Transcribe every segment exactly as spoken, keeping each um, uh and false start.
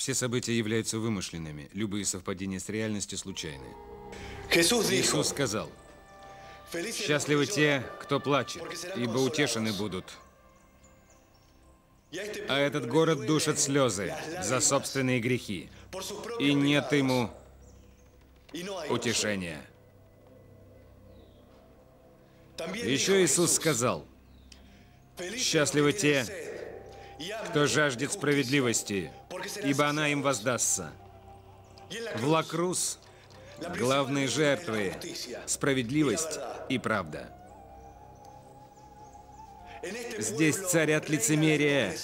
Все события являются вымышленными. Любые совпадения с реальностью случайны. Иисус сказал: «Счастливы те, кто плачет, ибо утешены будут». А этот город душит слезы за собственные грехи. И нет ему утешения. Еще Иисус сказал: «Счастливы те, кто жаждет справедливости, ибо она им воздастся». В Ла Крус главные жертвы – справедливость и правда. Здесь царят лицемерие,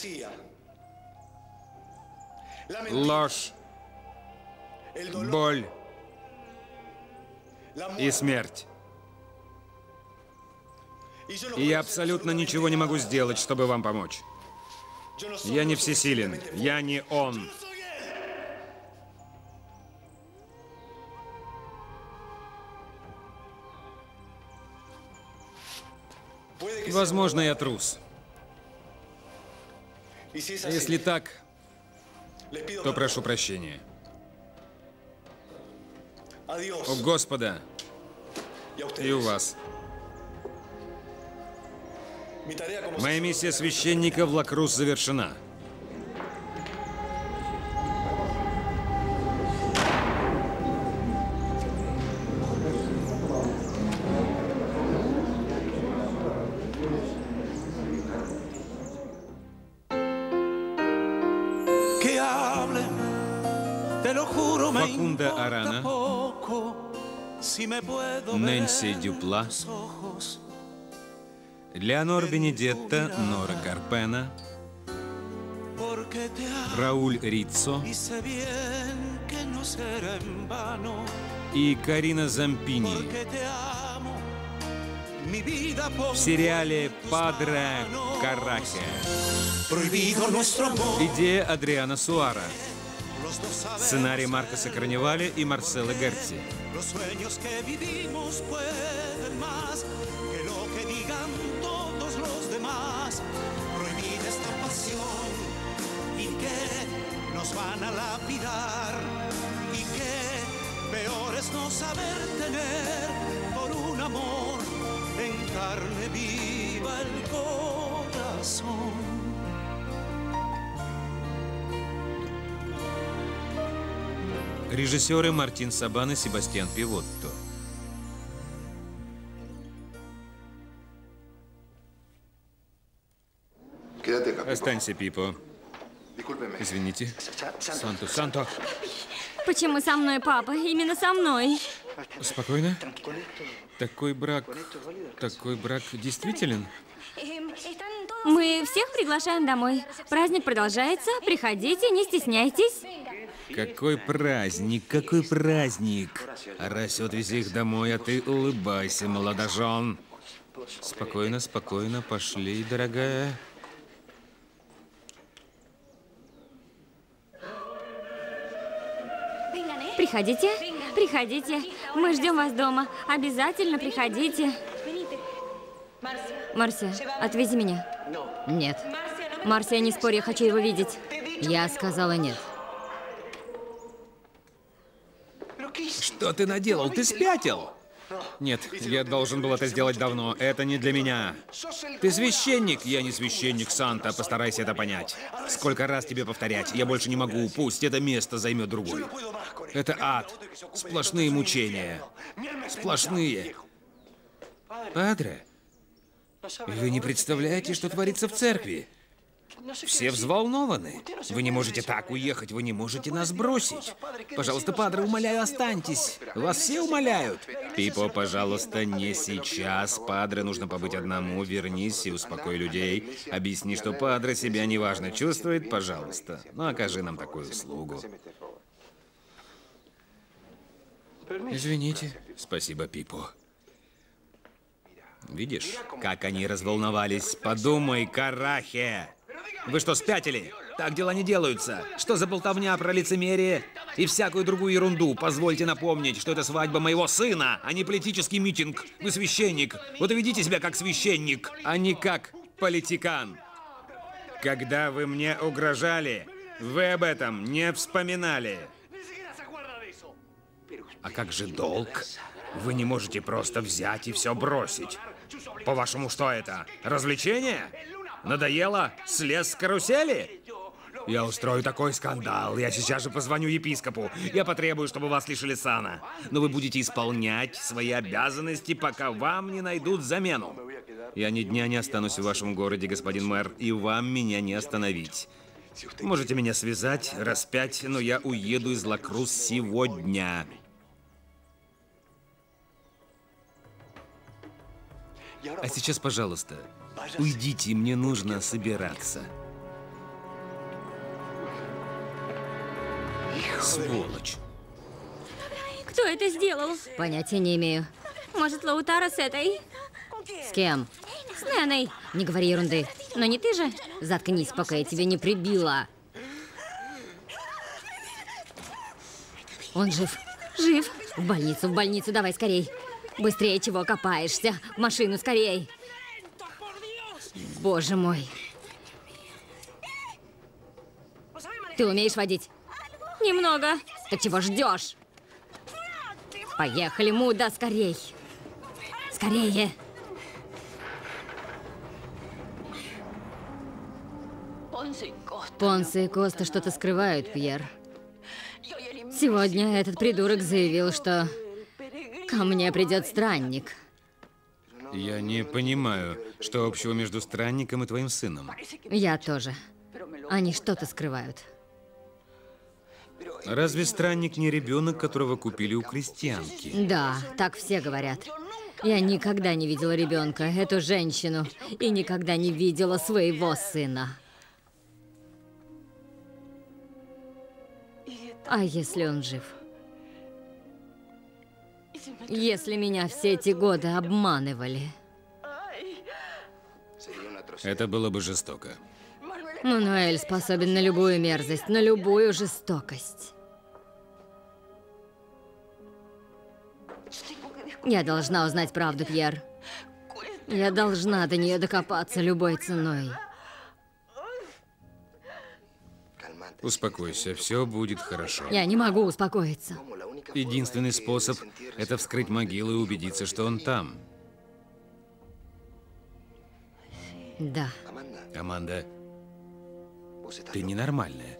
ложь, боль и смерть. И я абсолютно ничего не могу сделать, чтобы вам помочь. Я не всесилен, я не Он. Возможно, я трус. Если так, то прошу прощения. У Господа и у вас. Моя миссия священника в Ла Крус завершена. Факунда Арана, Нэнси Дюпла, Леонор Бенедетта, Нора Карпена, Рауль Риццо и Карина Зампини в сериале «Падре Карахе». Идея Адриана Суара. Сценарий Маркоса Карневаля и Марсело Герци. Режиссеры Мартин Сабан и Себастьян Пивотто. Останься, Пипо. Извините. Санто, Санто. Почему со мной, папа? Именно со мной. Спокойно. Такой брак... Такой брак действителен? Мы всех приглашаем домой. Праздник продолжается. Приходите, не стесняйтесь. Какой праздник, какой праздник. Арась, отвези их домой, а ты улыбайся, молодожен. Спокойно, спокойно, пошли, дорогая. Приходите, приходите. Мы ждем вас дома. Обязательно приходите. Марсия, отвези меня. Нет. Марсия, не спорь, я хочу его видеть. Я сказала нет. Что ты наделал? Ты спятил? Нет, я должен был это сделать давно. Это не для меня. Ты священник? Я не священник, Санта. Постарайся это понять. Сколько раз тебе повторять? Я больше не могу. Пусть это место займет другой. Это ад. Сплошные мучения. Сплошные. Падре, вы не представляете, что творится в церкви. Все взволнованы. Вы не можете так уехать, вы не можете нас бросить. Пожалуйста, падре, умоляю, останьтесь. Вас все умоляют. Пипо, пожалуйста, не сейчас. Падре, нужно побыть одному. Вернись и успокой людей. Объясни, что падре себя неважно чувствует, пожалуйста. Ну, окажи нам такую услугу. Извините. Спасибо, Пипо. Видишь, как они разволновались? Подумай, Карахе. Вы что, спятили? Так дела не делаются. Что за болтовня про лицемерие и всякую другую ерунду? Позвольте напомнить, что это свадьба моего сына, а не политический митинг. Вы священник. Вот и ведите себя как священник, а не как политикан. Когда вы мне угрожали, Вы об этом не вспоминали. А как же долг? Вы не можете просто взять и все бросить. По-вашему, что это? Развлечение? Надоело? Слез с карусели? Я устрою такой скандал. Я сейчас же позвоню епископу. Я потребую, чтобы вас лишили сана. Но вы будете исполнять свои обязанности, пока вам не найдут замену. Я ни дня не останусь в вашем городе, господин мэр, и вам меня не остановить. Можете меня связать, распять, но я уеду из Ла-Крус сегодня. А сейчас, пожалуйста, уйдите, мне нужно собираться. Сволочь. Кто это сделал? Понятия не имею. Может, Лаутара с этой? С кем? С Неной. Не говори ерунды. Но не ты же? Заткнись, пока я тебя не прибила. Он жив. Жив. В больницу, в больницу, давай скорей. Быстрее, чего копаешься. В машину, скорей. Боже мой. Ты умеешь водить? Немного. Так чего ждешь? Поехали, Муда, скорей. Скорее. Понсе и Коста что-то скрывают, Пьер. Сегодня этот придурок заявил, что ко мне придет странник. Я не понимаю, что общего между странником и твоим сыном. Я тоже. Они что-то скрывают. Разве странник не ребенок, которого купили у крестьянки? Да, так все говорят. Я никогда не видела ребенка, эту женщину, и никогда не видела своего сына. А если он жив? Если меня все эти годы обманывали? Это было бы жестоко. Мануэль способен на любую мерзость, на любую жестокость. Я должна узнать правду, Пьер. Я должна до нее докопаться любой ценой. Успокойся, все будет хорошо. Я не могу успокоиться. Единственный способ – это вскрыть могилу и убедиться, что он там. Да. Аманда, ты ненормальная.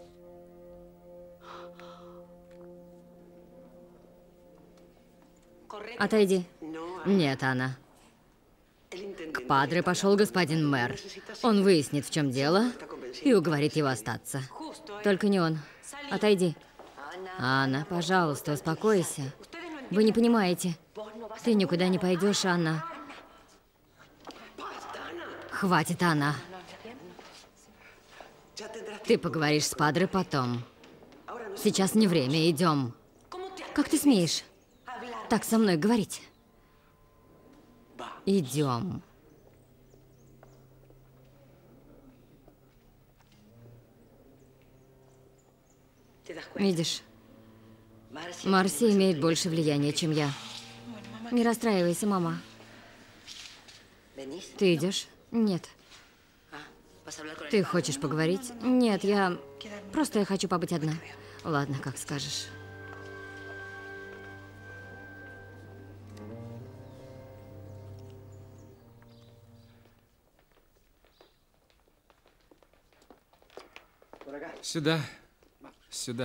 Отойди. Нет, Анна. К падре пошел господин мэр. Он выяснит, в чем дело, и уговорит его остаться. Только не он. Отойди. Анна, пожалуйста, успокойся. Вы не понимаете. Ты никуда не пойдешь, Анна. Хватит, Анна. Ты поговоришь с падре потом. Сейчас не время, идем. Как ты смеешь так со мной говорить? Идем. Видишь, Марси имеет больше влияния, чем я. Не расстраивайся, мама. Ты идешь? Нет. Ты хочешь поговорить? Нет, я... Просто я хочу побыть одна. Ладно, как скажешь. Сюда. Сюда.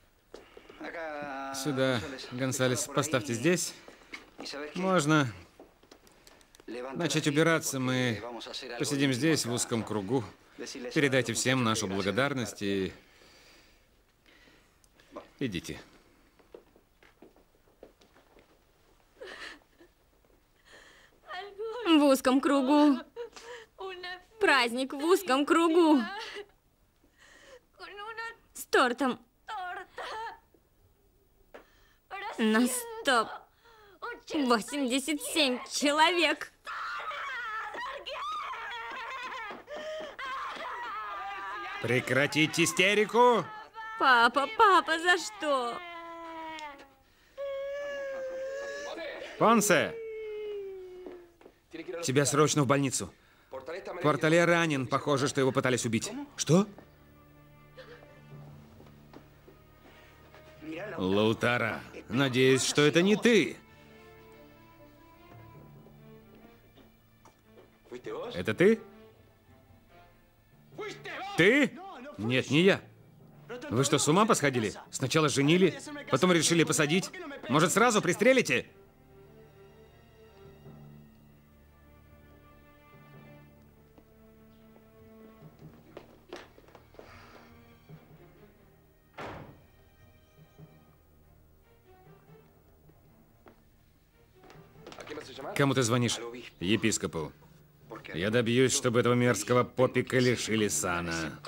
Сюда, Гонсалес, поставьте здесь. Можно начать убираться. Мы посидим здесь, в узком кругу. Передайте всем нашу благодарность и... Идите. В узком кругу. Праздник в узком кругу. С тортом. На сто восемьдесят семь человек. Прекратить истерику! Папа, папа, за что? Понсе! Тебя срочно в больницу. Портале ранен. Похоже, что его пытались убить. Что? Лаутара, надеюсь, что это не ты. Это ты? Ты? Нет, не я. Вы что, с ума посходили? Сначала женили, потом решили посадить. Может, сразу пристрелите? Кому ты звонишь? Епископу. Я добьюсь, чтобы этого мерзкого попика лишили сана.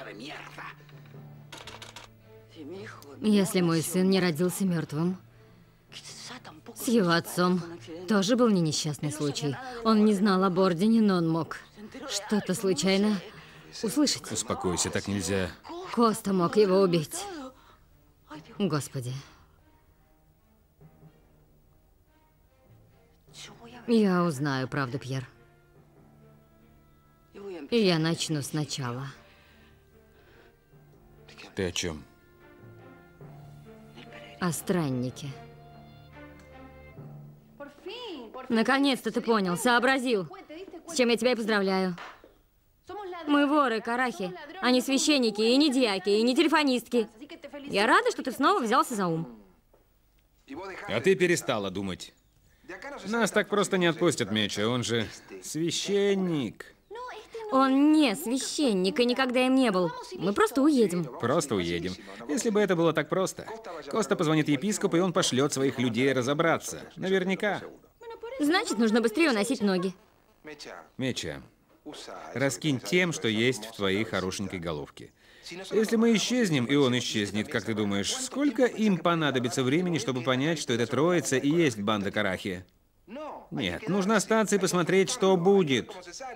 Если мой сын не родился мертвым, с его отцом тоже был не несчастный случай. Он не знал об ордене, но он мог что-то случайно услышать. Успокойся, так нельзя. Коста мог его убить. Господи. Я узнаю правду, Пьер. И я начну сначала. Ты о чем? О страннике. Наконец-то ты понял, сообразил. С чем я тебя и поздравляю. Мы воры, карахи, а не священники, и не дьяки, и не телефонистки. Я рада, что ты снова взялся за ум. А ты перестала думать. Нас так просто не отпустят, Меча, он же священник. Он не священник и никогда им не был. Мы просто уедем. Просто уедем. Если бы это было так просто. Коста позвонит епископу, и он пошлет своих людей разобраться. Наверняка. Значит, нужно быстрее уносить ноги. Меча, раскинь тем, что есть в твоей хорошенькой головке. Если мы исчезнем, и он исчезнет, как ты думаешь, сколько им понадобится времени, чтобы понять, что эта троица и есть банда Карахи? Нет, нужно остаться и посмотреть, что будет.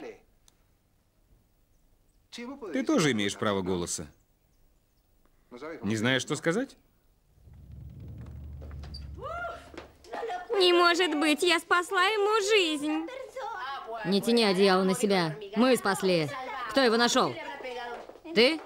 Ты тоже имеешь право голоса. Не знаешь, что сказать? Не может быть, я спасла ему жизнь. Не тяни одеяло на себя. Мы спасли. Кто его нашел? Ты?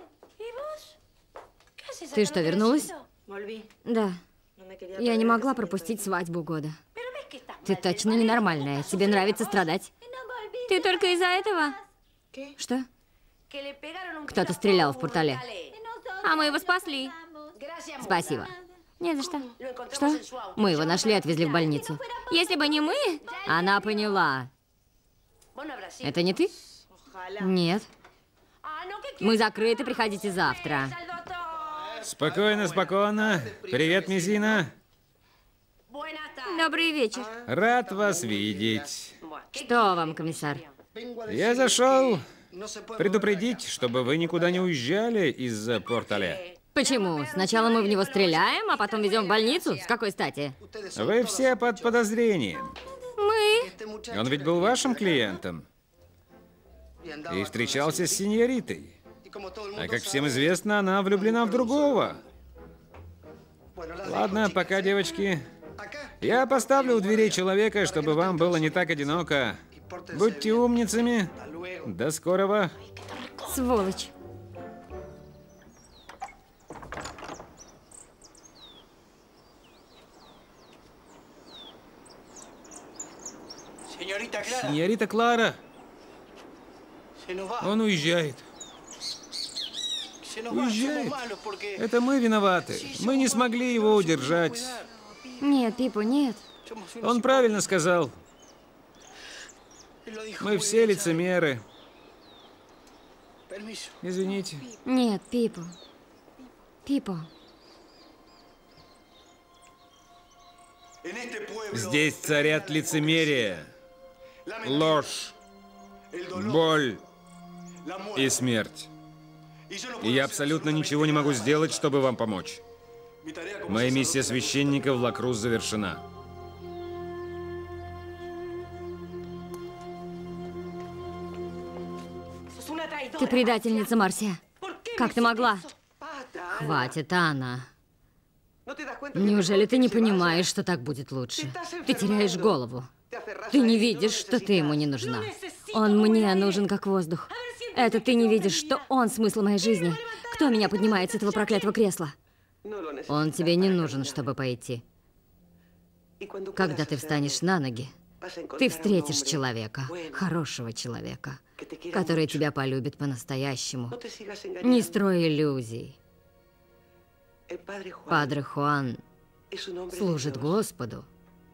Ты что, вернулась? Да. Я не могла пропустить свадьбу года. Ты точно ненормальная. Тебе нравится страдать? Ты только из-за этого? Что? Кто-то стрелял в портале. А мы его спасли. Спасибо. Не за что. Что? Мы его нашли и отвезли в больницу. Если бы не мы... Она поняла. Это не ты? Нет. Мы закрыты, приходите завтра. Спокойно, спокойно. Привет, Мизина. Добрый вечер. Рад вас видеть. Что вам, комиссар? Я зашел предупредить, чтобы вы никуда не уезжали из-за порталя. Почему? Сначала мы в него стреляем, а потом везем в больницу? С какой стати? Вы все под подозрением. Мы... Он ведь был вашим клиентом. И встречался с сеньоритой. А как всем известно, она влюблена в другого. Ладно, пока, девочки. Я поставлю у дверей человека, чтобы вам было не так одиноко. Будьте умницами. До скорого. Сволочь. Сеньорита Клара. Он уезжает. Уезжает. Это мы виноваты. Мы не смогли его удержать. Нет, Пипо, нет. Он правильно сказал. Мы все лицемеры. Извините. Нет, Пипо. Пипо. Здесь царят лицемерие, ложь, боль и смерть. И я абсолютно ничего не могу сделать, чтобы вам помочь. Моя миссия священника в Ла-Крус завершена. Ты предательница, Марсия. Как ты могла? Хватит, Анна. Неужели ты не понимаешь, что так будет лучше? Ты теряешь голову. Ты не видишь, что ты ему не нужна. Он мне нужен как воздух. Это ты не видишь, что он смысл моей жизни. Кто меня поднимает с этого проклятого кресла? Он тебе не нужен, чтобы пойти. Когда ты встанешь на ноги, ты встретишь человека, хорошего человека, который тебя полюбит по-настоящему. Не строй иллюзий. Падре Хуан служит Господу.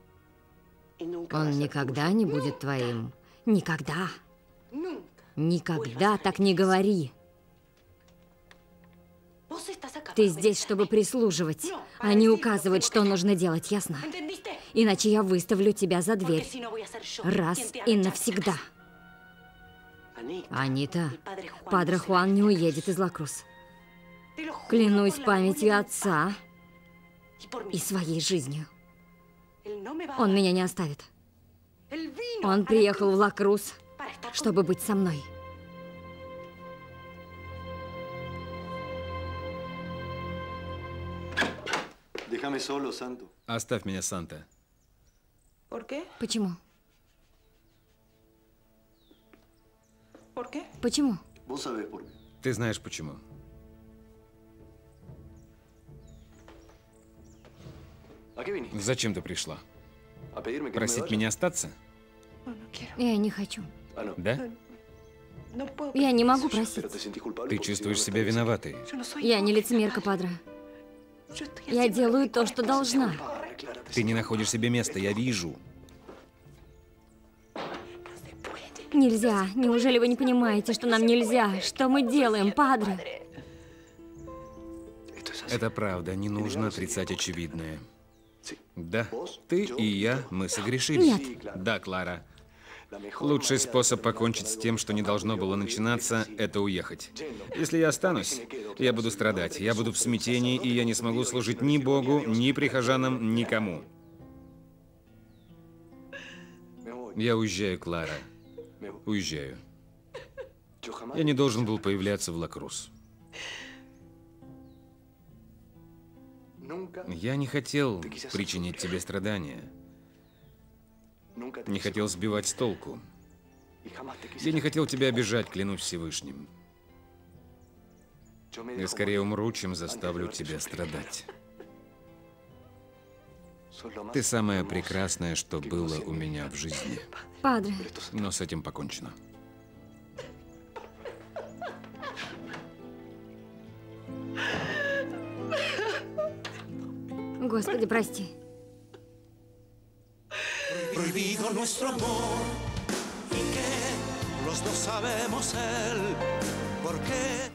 Он никогда не будет твоим. Никогда. Никогда так не говори. Ты здесь, чтобы прислуживать, а не указывать, что нужно делать, ясно? Иначе я выставлю тебя за дверь. Раз и навсегда. Анита, Падре Хуан не уедет из Ла-Крус. Клянусь памятью отца и своей жизнью. Он меня не оставит. Он приехал в Ла-Крус, чтобы быть со мной. Оставь меня, Санта. Почему? Почему? Ты знаешь почему. Зачем ты пришла? Просить меня остаться? Я не хочу. Да? Я не могу просить. Ты чувствуешь себя виноватой. Я не лицемерка, Падре. Я делаю то, что должна. Ты не находишь себе места, я вижу. Нельзя. Неужели вы не понимаете, что нам нельзя? Что мы делаем, Падре? Это правда, не нужно отрицать очевидное. Да, ты и я, мы согрешили. Нет. Да, Клара. Лучший способ покончить с тем, что не должно было начинаться, это уехать. Если я останусь, я буду страдать, я буду в смятении, и я не смогу служить ни Богу, ни прихожанам, никому. Я уезжаю, Клара. Уезжаю. Я не должен был появляться в Ла-Крус. Я не хотел причинить тебе страдания. Не хотел сбивать с толку. Я не хотел тебя обижать, клянусь Всевышним. Я скорее умру, чем заставлю тебя страдать. Ты самое прекрасное, что было у меня в жизни. Падре. Но с этим покончено. Господи, прости. Prohibido nuestro amor y que los dos sabemos él por qué.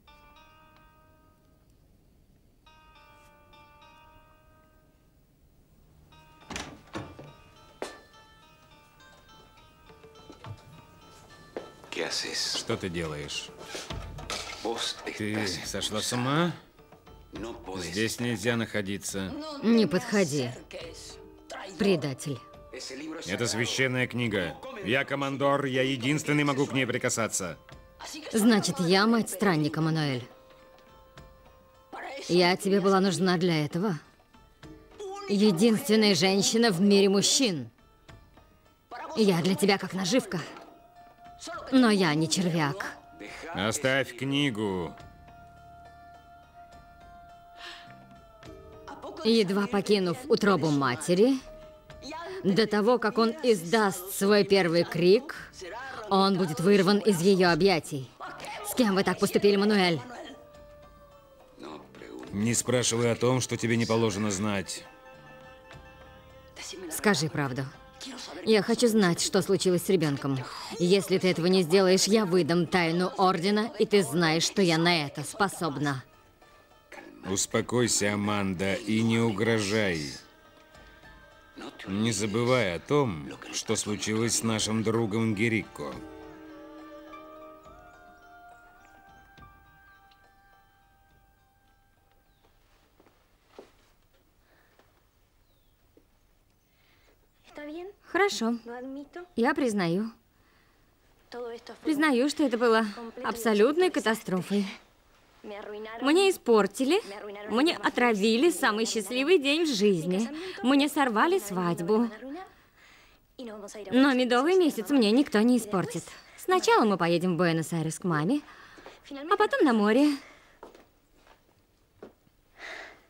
Что ты делаешь? Ты сошла с ума? Здесь нельзя находиться. Не подходи. Предатель. Это священная книга. Я командор, я единственный могу к ней прикасаться. Значит, я мать странника, Мануэль. Я тебе была нужна для этого. Единственная женщина в мире мужчин. Я для тебя как наживка. Но я не червяк. Оставь книгу. Едва покинув утробу матери, до того, как он издаст свой первый крик, он будет вырван из ее объятий. С кем вы так поступили, Мануэль? Не спрашивай о том, что тебе не положено знать. Скажи правду. Я хочу знать, что случилось с ребенком. Если ты этого не сделаешь, я выдам тайну Ордена, и ты знаешь, что я на это способна. Успокойся, Аманда, и не угрожай. Не забывай о том, что случилось с нашим другом Герико. Хорошо. Я признаю. Признаю, что это было абсолютной катастрофой. Мне испортили, мне отравили самый счастливый день в жизни. Мне сорвали свадьбу. Но медовый месяц мне никто не испортит. Сначала мы поедем в Буэнос-Айрес к маме, а потом на море.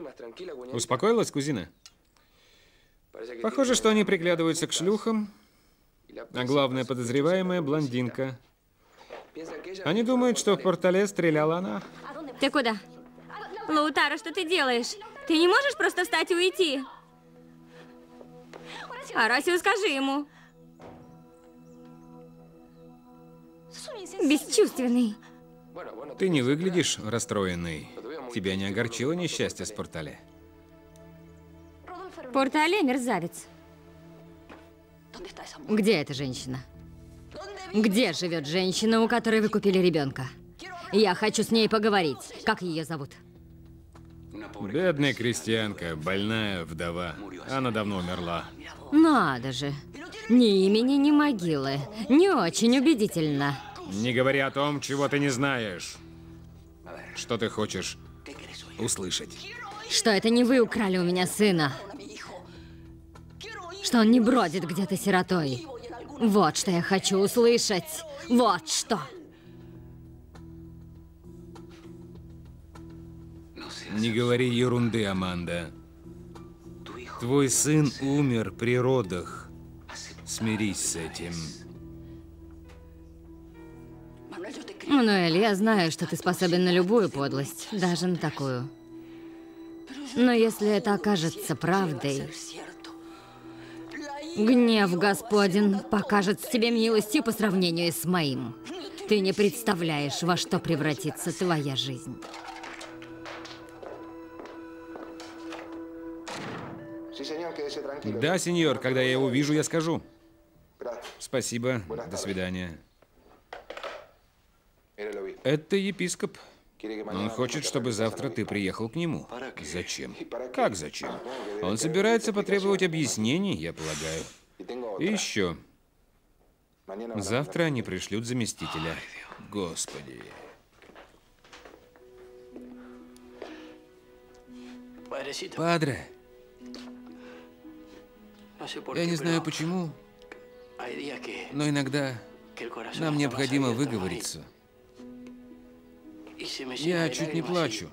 Успокоилась, кузина? Похоже, что они приглядываются к шлюхам, а главная подозреваемая — блондинка. Они думают, что в Портале стреляла она. Ты куда? Лаутаро, что ты делаешь? Ты не можешь просто встать и уйти? Арасио, скажи ему. Бесчувственный. Ты не выглядишь расстроенной. Тебя не огорчило несчастье с Портале? Портале, мерзавец. Где эта женщина? Где живет женщина, у которой вы купили ребенка? Я хочу с ней поговорить. Как ее зовут? Бедная крестьянка, больная вдова. Она давно умерла. Надо же. Ни имени, ни могилы. Не очень убедительно. Не говори о том, чего ты не знаешь. Что ты хочешь услышать? Что это не вы украли у меня сына? Что он не бродит где-то сиротой? Вот что я хочу услышать. Вот что. Не говори ерунды, Аманда. Твой сын умер при родах. Смирись с этим. Мануэль, я знаю, что ты способен на любую подлость, даже на такую. Но если это окажется правдой, гнев Господень покажет тебе милостью по сравнению с моим. Ты не представляешь, во что превратится твоя жизнь. Да, сеньор, когда я его вижу, я скажу. Спасибо, до свидания. Это епископ. Он хочет, чтобы завтра ты приехал к нему. Зачем? Как зачем? Он собирается потребовать объяснений, я полагаю. И еще. Завтра они пришлют заместителя. Господи. Падре. Я не знаю почему, но иногда нам необходимо выговориться. Я чуть не плачу.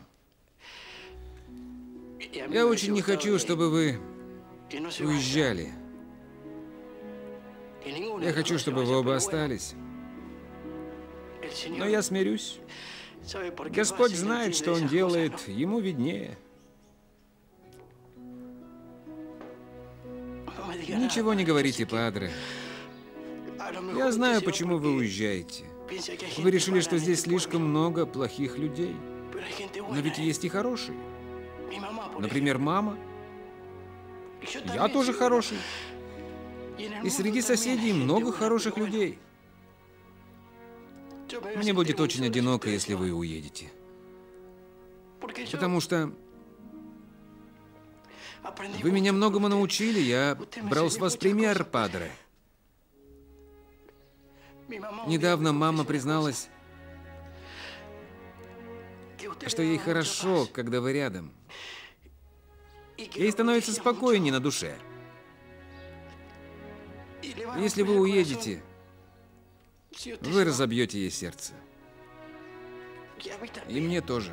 Я очень не хочу, чтобы вы уезжали. Я хочу, чтобы вы оба остались. Но я смирюсь. Господь знает, что Он делает, Ему виднее. Ничего не говорите, падре. Я знаю, почему вы уезжаете. Вы решили, что здесь слишком много плохих людей. Но ведь есть и хорошие. Например, мама. Я тоже хороший. И среди соседей много хороших людей. Мне будет очень одиноко, если вы уедете. Потому что вы меня многому научили, я брал с вас пример, падре. Недавно мама призналась, что ей хорошо, когда вы рядом. Ей становится спокойнее на душе. Если вы уедете, вы разобьете ей сердце. И мне тоже.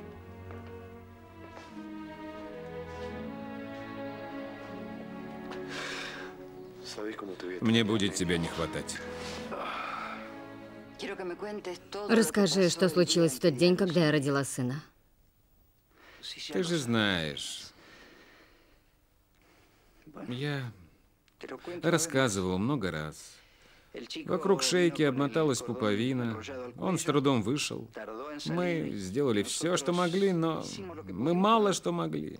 Мне будет тебя не хватать. Расскажи, что случилось в тот день, когда я родила сына. Ты же знаешь. Я рассказывал много раз. Вокруг шейки обмоталась пуповина. Он с трудом вышел. Мы сделали все, что могли, но мы мало что могли.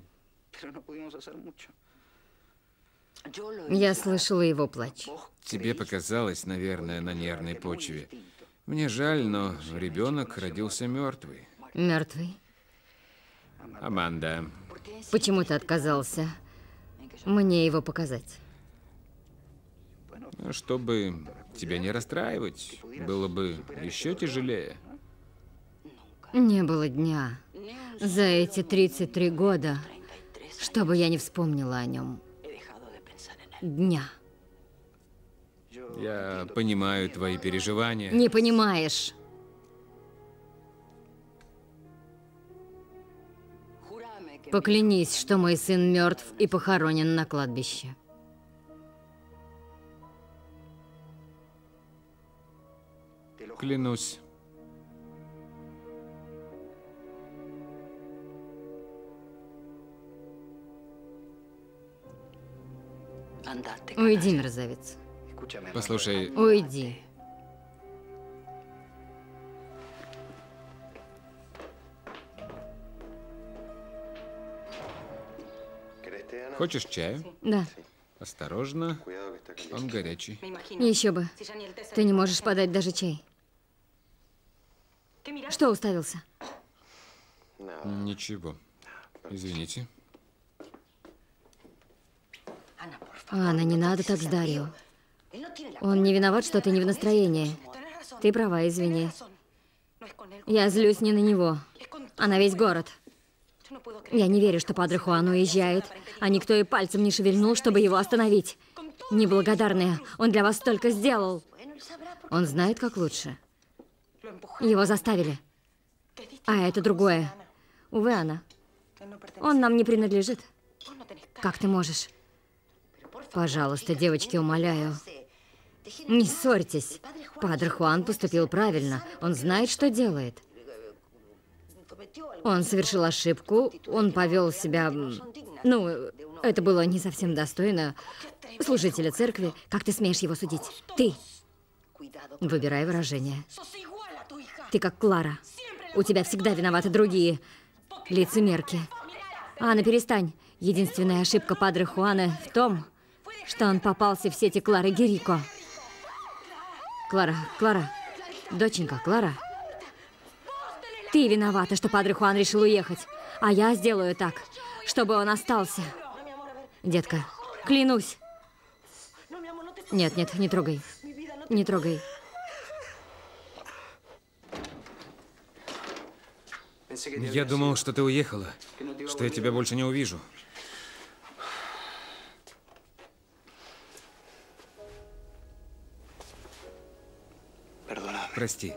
Я слышала его плач. Тебе показалось, наверное, на нервной почве. Мне жаль, но ребенок родился мертвый. Мертвый? Аманда. Почему ты отказался мне его показать? Чтобы тебя не расстраивать, было бы еще тяжелее. Не было дня за эти тридцать три года, чтобы я не вспомнила о нем. Дня. Я понимаю твои переживания. Не понимаешь. Поклянись, что мой сын мертв и похоронен на кладбище. Клянусь. Уйди, мерзавец. Послушай, Уйди. хочешь чаю? Да. Осторожно, он горячий. Еще бы. Ты не можешь подать даже чай. Что уставился? Ничего. Извините. Анна, не надо так с Дарио. Он не виноват, что ты не в настроении. Ты права, извини. Я злюсь не на него, а на весь город. Я не верю, что Падре Хуан уезжает, а никто и пальцем не шевельнул, чтобы его остановить. Неблагодарные, он для вас столько сделал. Он знает, как лучше. Его заставили. А это другое. Увы, Анна. Он нам не принадлежит. Как ты можешь? Пожалуйста, девочки, умоляю. Не ссорьтесь. Падре Хуан поступил правильно. Он знает, что делает. Он совершил ошибку, он повел себя... Ну, это было не совсем достойно служителя церкви. Как ты смеешь его судить? Ты! Выбирай выражение. Ты как Клара. У тебя всегда виноваты другие. Лицемерки. Анна, перестань. Единственная ошибка Падре Хуана в том, что он попался в сети Клары Герико. Клара, Клара, доченька, Клара. Ты виновата, что Падре Хуан решил уехать. А я сделаю так, чтобы он остался. Детка, клянусь. Нет, нет, не трогай. Не трогай. Я думал, что ты уехала, что я тебя больше не увижу. Прости.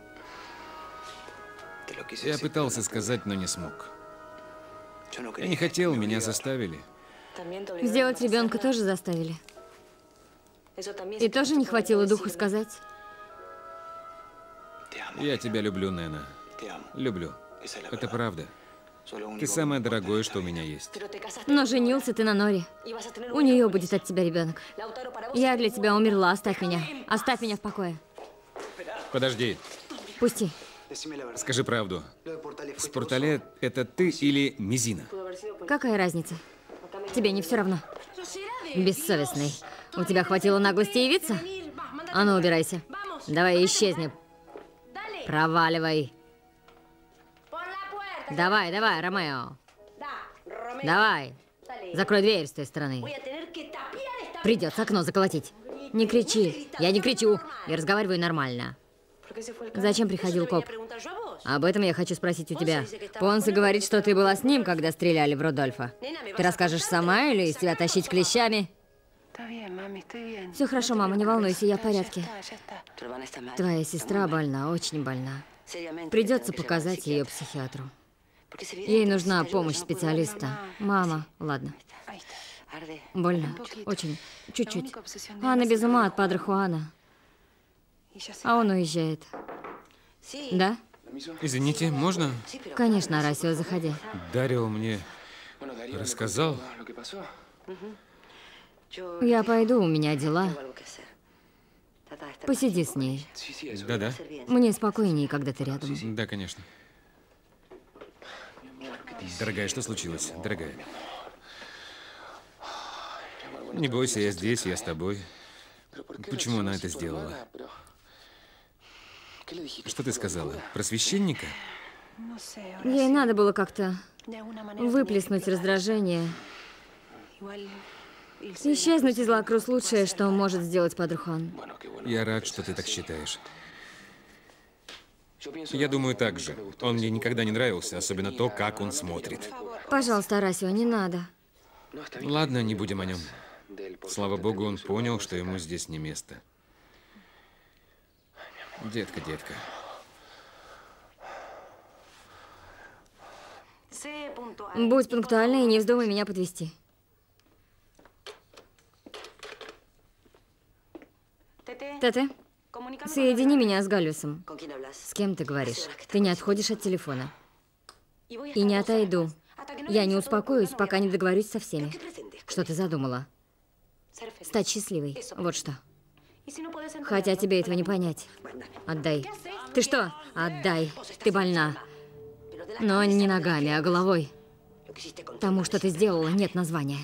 Я пытался сказать, но не смог. Я не хотел, меня заставили. Сделать ребенка тоже заставили. И тоже не хватило духу сказать. Я тебя люблю, Нэна. Люблю. Это правда. Ты самое дорогое, что у меня есть. Но женился ты на Норе. У нее будет от тебя ребенок. Я для тебя умерла, оставь меня. Оставь меня в покое. Подожди. Пусти. Скажи правду. Спортале – это ты или Мизина? Какая разница? Тебе не все равно. Бессовестный. У тебя хватило наглости явиться? А ну, убирайся. Давай исчезни. Проваливай. Давай, давай, Ромео. Давай. Закрой дверь с той стороны. Придется окно заколотить. Не кричи. Я не кричу. Я разговариваю нормально. Зачем приходил коп? Об этом я хочу спросить у тебя. Понсе говорит, что ты была с ним, когда стреляли в Рудольфа. Ты расскажешь сама или из тебя тащить клещами? Все хорошо, мама, не волнуйся, я в порядке. Твоя сестра больна, очень больна. Придется показать ее психиатру. Ей нужна помощь специалиста. Мама, ладно. Больно, очень, чуть-чуть. Анна без ума от Падре Хуана. А он уезжает. Да? Извините, можно? Конечно, Арасио, заходи. Дарио мне рассказал. Я пойду, у меня дела. Посиди с ней. Да-да. Мне спокойнее, когда ты рядом. Да, конечно. Дорогая, что случилось? Дорогая. Не бойся, я здесь, я с тобой. Почему она это сделала? Что ты сказала? Про священника? Ей надо было как-то выплеснуть раздражение. Исчезнуть из Лакрус лучшее, что может сделать Падре Хуан. Я рад, что ты так считаешь. Я думаю так же. Он мне никогда не нравился, особенно то, как он смотрит. Пожалуйста, Арасио, не надо. Ладно, не будем о нем. Слава богу, он понял, что ему здесь не место. Детка, детка. Будь пунктуальной и не вздумай меня подвести. Тете, соедини меня с Галюсом. С кем ты говоришь? Ты не отходишь от телефона. И не отойду. Я не успокоюсь, пока не договорюсь со всеми. Что ты задумала? Стать счастливой. Вот что. Хотя тебе этого не понять. Отдай. Ты что? Отдай. Ты больна. Но не ногами, а головой. Тому, что ты сделала, нет названия.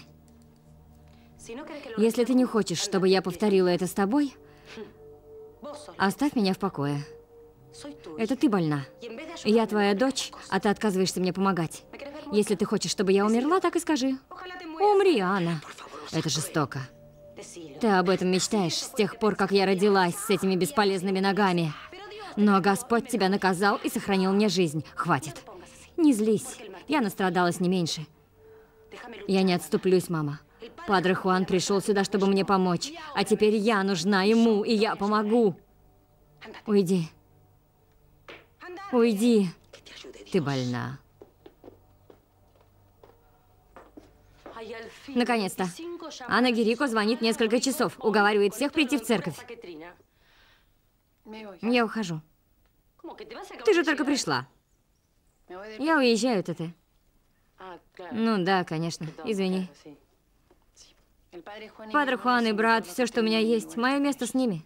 Если ты не хочешь, чтобы я повторила это с тобой, оставь меня в покое. Это ты больна. Я твоя дочь, а ты отказываешься мне помогать. Если ты хочешь, чтобы я умерла, так и скажи. Умри, Анна. Это жестоко. Ты об этом мечтаешь с тех пор, как я родилась с этими бесполезными ногами. Но Господь тебя наказал и сохранил мне жизнь. Хватит. Не злись. Я настрадалась не меньше. Я не отступлюсь, мама. Падре Хуан пришел сюда, чтобы мне помочь. А теперь я нужна ему, и я помогу. Уйди. Уйди. Ты больна. Наконец-то. Анна Гирико звонит несколько часов. Уговаривает всех прийти в церковь. Я ухожу. Ты же только пришла. Я уезжаю, Тете. Ну да, конечно. Извини. Падре Хуан и брат, все, что у меня есть, мое место с ними.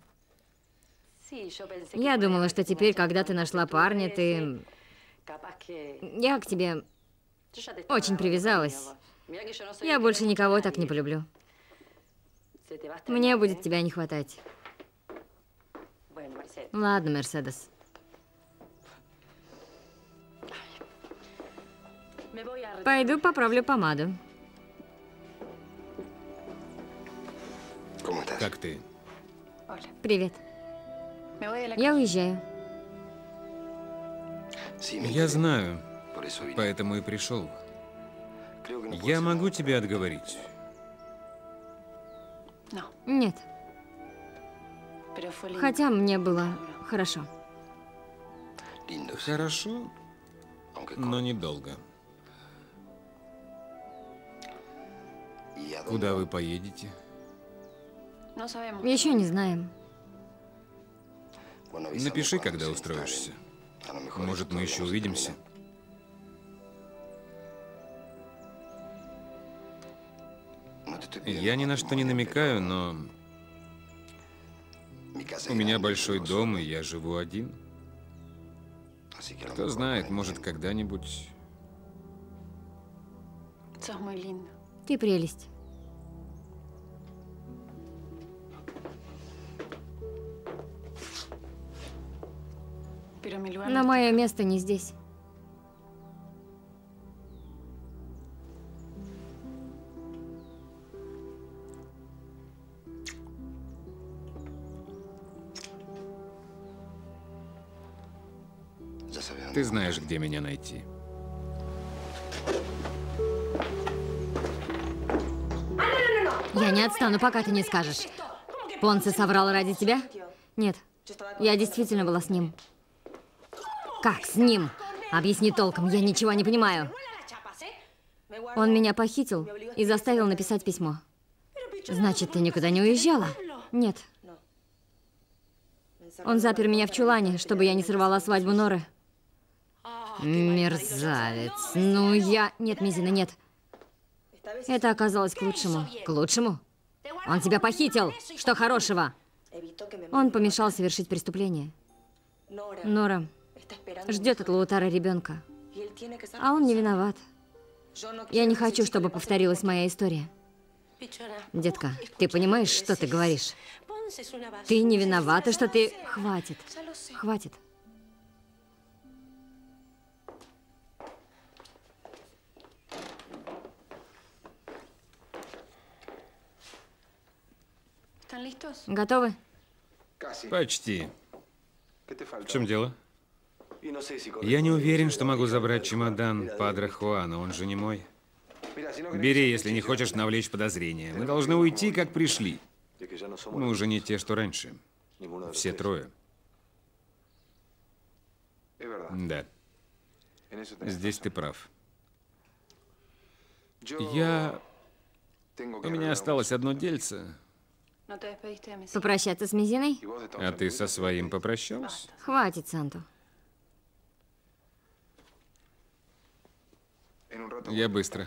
Я думала, что теперь, когда ты нашла парня, ты... Я к тебе очень привязалась. Я больше никого так не полюблю. Мне будет тебя не хватать. Ладно, Мерседес. Пойду поправлю помаду. Как ты? Привет. Я уезжаю. Я знаю, поэтому и пришел. Я могу тебя отговорить. Нет. Хотя мне было хорошо. Хорошо, но недолго. Куда вы поедете? Еще не знаем. Напиши, когда устроишься. Может, мы еще увидимся. Я ни на что не намекаю, но... У меня большой дом, и я живу один. Кто знает, может, когда-нибудь... Ты прелесть. Но мое место не здесь. Ты знаешь, где меня найти. Я не отстану, пока ты не скажешь. Понце соврал ради тебя? Нет. Я действительно была с ним. Как с ним? Объясни толком, я ничего не понимаю. Он меня похитил и заставил написать письмо. Значит, ты никуда не уезжала? Нет. Он запер меня в чулане, чтобы я не сорвала свадьбу Норы. Мерзавец. Ну я... Нет, Мизина, нет. Это оказалось к лучшему. К лучшему? Он тебя похитил. Что хорошего? Он помешал совершить преступление. Нора ждет от Лаутара ребенка. А он не виноват. Я не хочу, чтобы повторилась моя история. Детка, ты понимаешь, что ты говоришь? Ты не виновата, что ты... Хватит. Хватит. Готовы? Почти. В чем дело? Я не уверен, что могу забрать чемодан Падре Хуана, он же не мой. Бери, если не хочешь навлечь подозрения. Мы должны уйти, как пришли. Мы уже не те, что раньше. Все трое. Да. Здесь ты прав. Я... У меня осталось одно дельце. Попрощаться с Мизиной? А ты со своим попрощался? Хватит, Санту. Я быстро.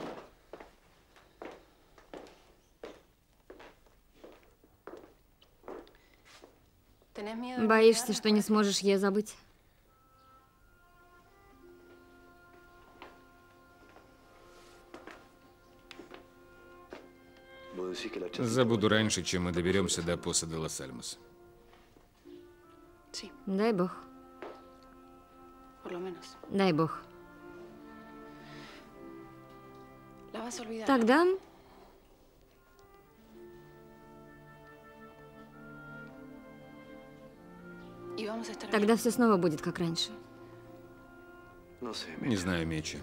Боишься, что не сможешь ее забыть? Забуду раньше, чем мы доберемся до Поза де лас Альмас. Дай бог. Дай бог. Тогда... Тогда все снова будет как раньше. Не знаю, Мечи.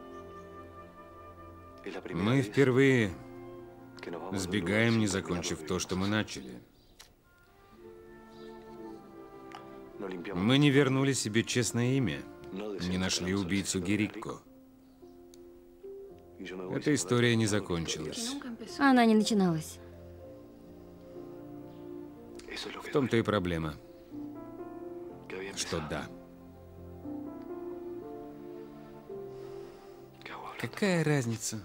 Мы впервые сбегаем, не закончив то, что мы начали. Мы не вернули себе честное имя, не нашли убийцу Герикко. Эта история не закончилась. Она не начиналась. В том-то и проблема, что да. Какая разница?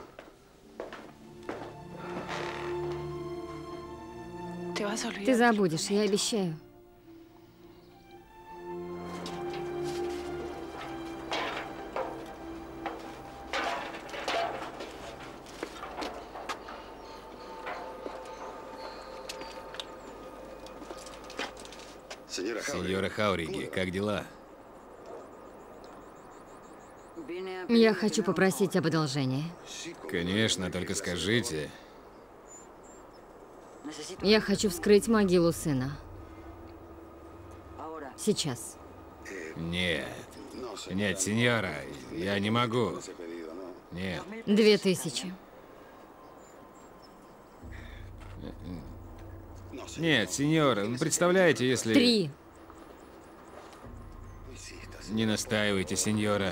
Ты забудешь, я обещаю. Сеньора Хауриги, как дела? Я хочу попросить об одолжении. Конечно, только скажите. Я хочу вскрыть могилу сына. Сейчас. Нет. Нет, сеньора, я не могу. Нет. Две тысячи. Нет, сеньора, вы представляете, если... Три. Не настаивайте, сеньора.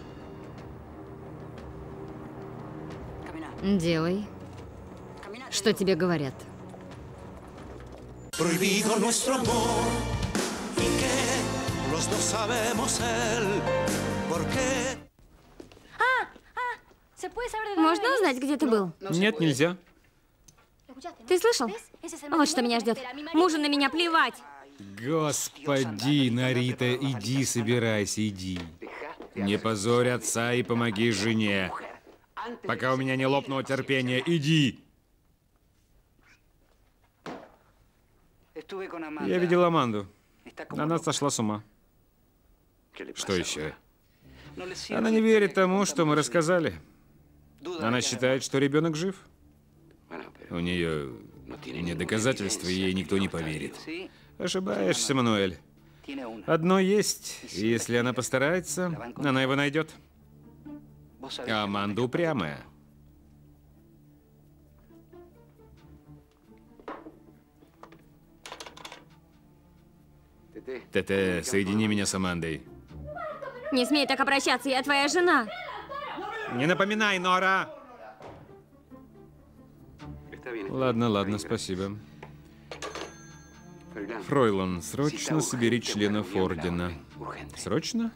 Делай, что тебе говорят. Prohibido nuestro amor y que los dos sabemos él por qué. Можно узнать, где ты был? Нет, нельзя. Ты слышал? Вот что меня ждет. Мужу на меня плевать. Господи, Нарита, иди, собирайся, иди. Не позорь отца и помоги жене. Пока у меня не лопнуло терпение, иди. Я видел Аманду. Она сошла с ума. Что еще? Она не верит тому, что мы рассказали. Она считает, что ребенок жив. У нее нет доказательств, и ей никто не поверит. Ошибаешься, Мануэль. Одно есть, и если она постарается, она его найдет. А Аманда упрямая. Тете, соедини меня с Амандой. Не смей так обращаться, я твоя жена. Не напоминай, Нора! Ладно, ладно, спасибо. Фройлан, срочно собери членов Ордена. Срочно?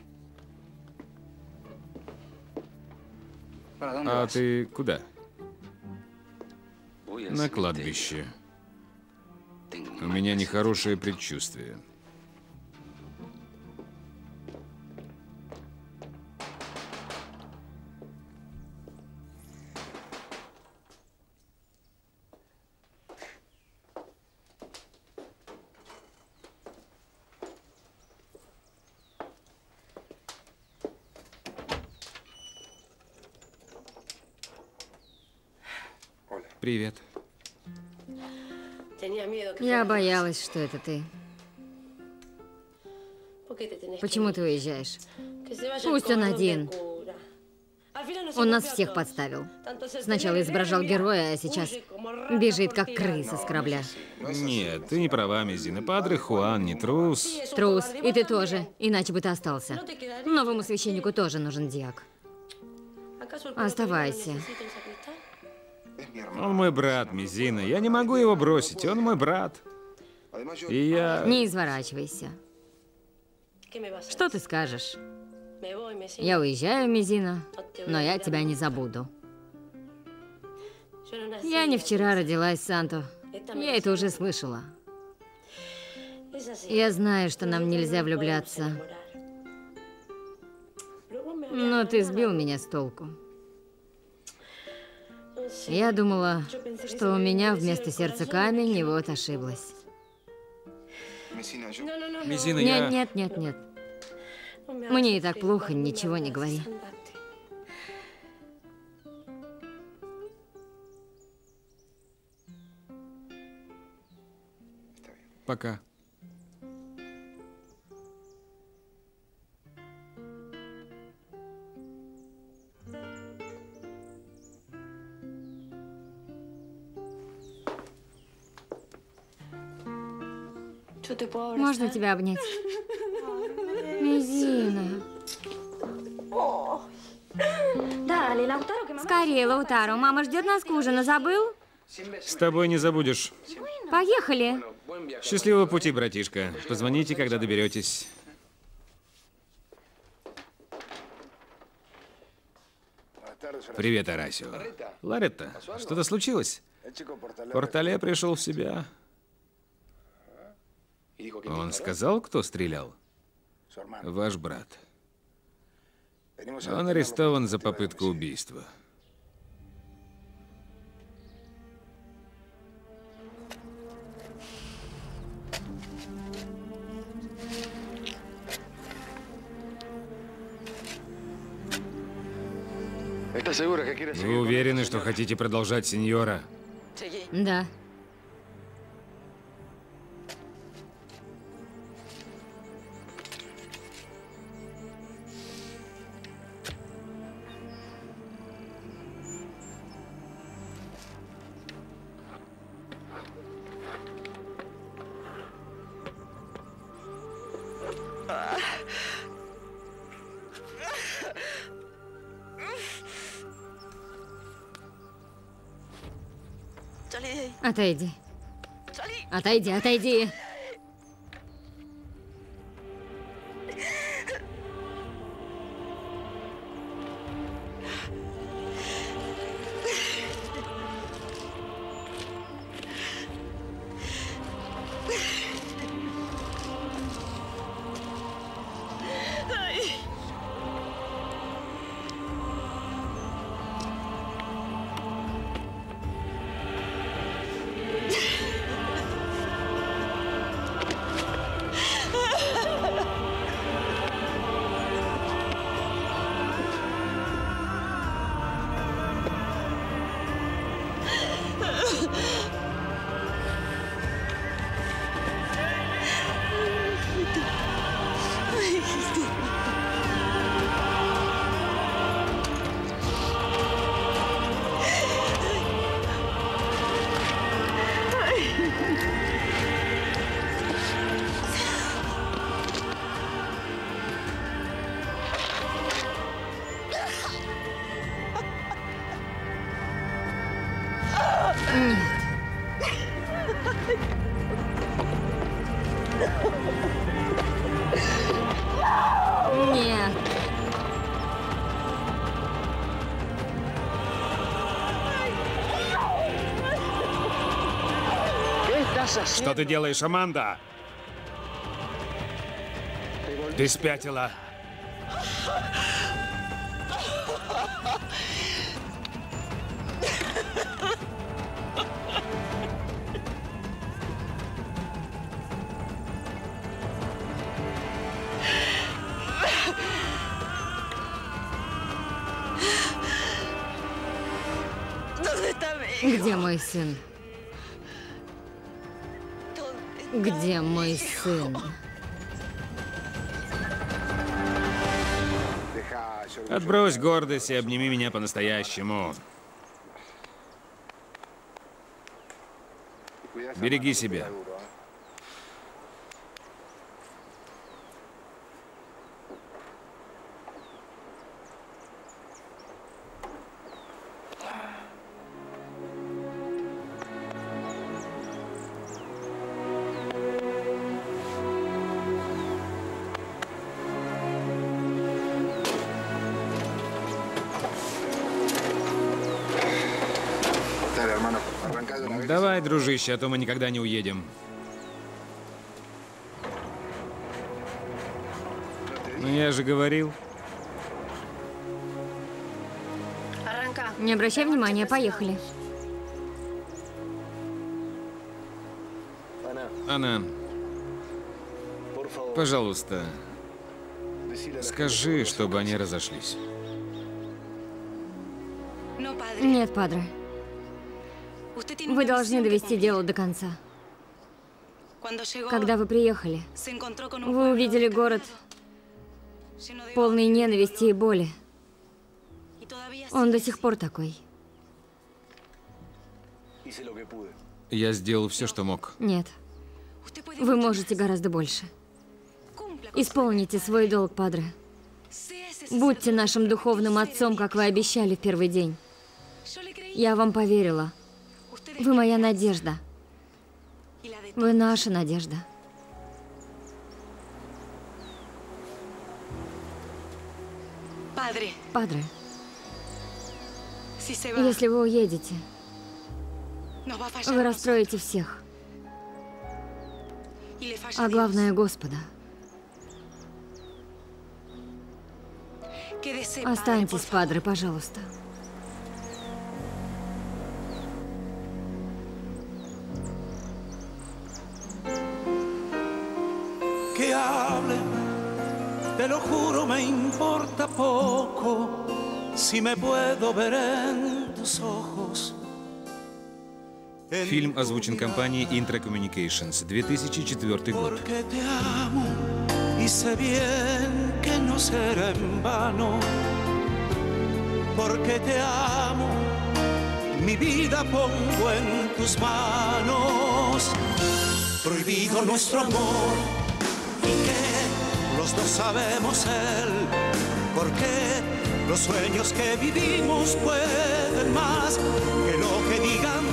А ты куда? На кладбище. У меня нехорошее предчувствие. Привет. Я боялась, что это ты. Почему ты уезжаешь? Пусть он один. Он нас всех подставил. Сначала изображал героя, а сейчас бежит, как крыса с корабля. Нет, ты не права, Мизина. Падре Хуан не трус. Трус. И ты тоже. Иначе бы ты остался. Новому священнику тоже нужен диак. Оставайся. Он мой брат, Мизина. Я не могу его бросить, он мой брат. И я... Не изворачивайся. Что ты скажешь? Я уезжаю, Мизина, но я тебя не забуду. Я не вчера родилась, Санто. Я это уже слышала. Я знаю, что нам нельзя влюбляться. Но ты сбил меня с толку. Я думала, что у меня вместо сердца камень, и вот ошиблась. Мизина, я... Нет, нет, нет, нет. Мне и так плохо, ничего не говори. Пока. Можно тебя обнять? Мизина. Скорее, Лаутаро. Мама ждет нас к ужину. Забыл? С тобой не забудешь. Поехали. Счастливого пути, братишка. Позвоните, когда доберетесь. Привет, Орасио. Лоретта, что-то случилось? Портале пришел в себя. Он сказал, кто стрелял? Ваш брат. Он арестован за попытку убийства. Вы уверены, что хотите продолжать, сеньора? Да. Отойди. Отойди, отойди. Нет. Что ты делаешь, Аманда? Ты спятила. Где мой сын? Где мой сын? Отбрось гордость и обними меня по-настоящему. Береги себя. Давай, дружище, а то мы никогда не уедем. Ну, я же говорил. Не обращай внимания, поехали. Анна, пожалуйста, скажи, чтобы они разошлись. Нет, падре. Вы должны довести дело до конца. Когда вы приехали, вы увидели город, полный ненависти и боли. Он до сих пор такой. Я сделал все, что мог. Нет. Вы можете гораздо больше. Исполните свой долг, падре. Будьте нашим духовным отцом, как вы обещали в первый день. Я вам поверила. Вы моя надежда. Вы наша надежда. Падре, если вы уедете, вы расстроите всех. А главное, Господа. Останьтесь, падре, пожалуйста. Que hable, te lo juro, me importa poco si me puedo ver en tus ojos. Фильм озвучен компанией Intra Communications, две тысячи четвёртый год. Porque te amo y sé bien que no será en vano. Porque te amo, mi vida pongo en tus manos. Prohibido nuestro amor y que los dos sabemos él. Porque los sueños que vivimos pueden más que lo que digan